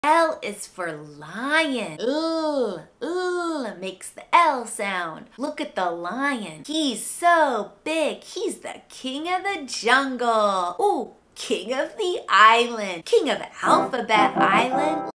L is for lion. Makes the L sound. Look at the lion. He's so big. He's the king of the jungle. Ooh, king of the island. King of Alphabet Island.